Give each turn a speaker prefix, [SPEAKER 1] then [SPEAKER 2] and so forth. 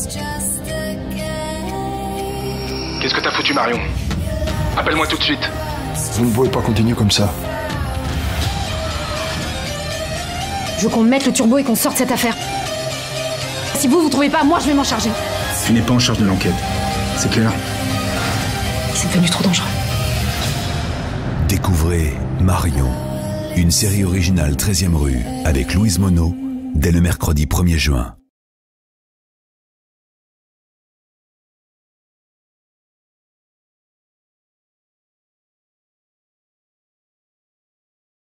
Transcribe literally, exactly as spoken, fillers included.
[SPEAKER 1] Qu'est-ce que t'as foutu, Marion? Appelle-moi tout de suite.
[SPEAKER 2] Vous ne pouvez pas continuer comme ça.
[SPEAKER 3] Je veux qu'on mette le turbo et qu'on sorte cette affaire. Si vous, vous trouvez pas, moi je vais m'en charger.
[SPEAKER 2] Tu n'es pas en charge de l'enquête. C'est clair?
[SPEAKER 3] C'est devenu trop dangereux.
[SPEAKER 4] Découvrez Marion, une série originale treizième rue avec Louise Monod, dès le mercredi premier juin.